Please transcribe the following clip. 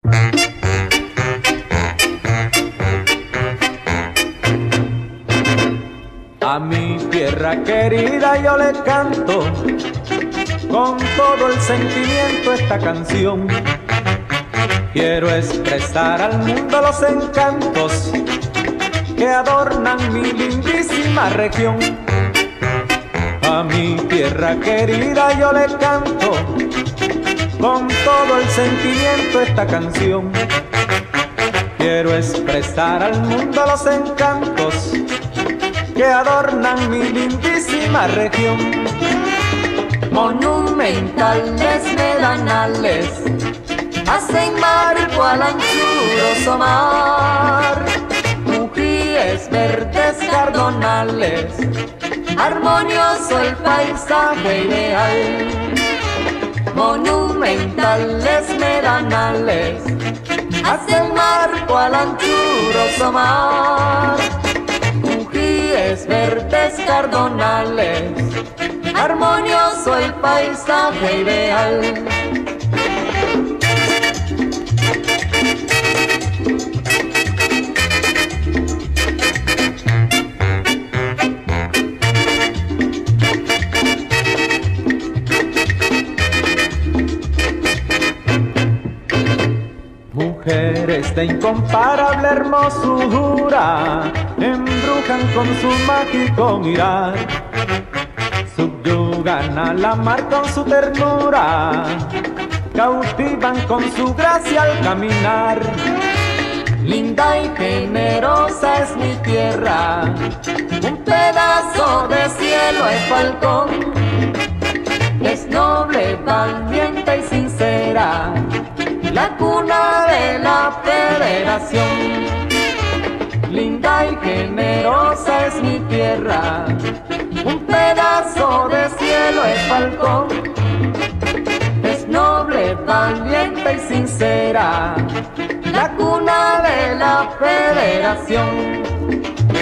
A mi tierra querida yo le canto con todo el sentimiento esta canción. Quiero expresar al mundo los encantos que adornan mi lindísima región. A mi tierra querida yo le canto con todo el sentimiento esta canción. Quiero expresar al mundo los encantos que adornan mi lindísima región. Monumentales medanales hacen marco al anchuroso mar. Mujíes verdes cardonales, armonioso el paisaje ideal. Monumentales medanales hacen marco al anchuroso mar. Mujíes verdes cardonales, armonioso el paisaje ideal. Mujeres de incomparable hermosura embrujan con su mágico mirar, subyugan a la mar con su ternura, cautivan con su gracia al caminar. Linda y generosa es mi tierra, un pedazo de cielo es Falcón. Es noble, valiente y sincera, la cuna de la federación. Linda y generosa es mi tierra, un pedazo de cielo es Falcón. Es noble, valiente y sincera, la cuna de la federación.